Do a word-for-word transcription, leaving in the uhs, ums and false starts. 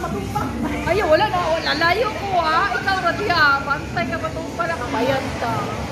makatumpak. Ay, wala na. Wala. Layo ko ah. Ikaw, Radia. Pantay ka pa itong pala. Kabayad ka.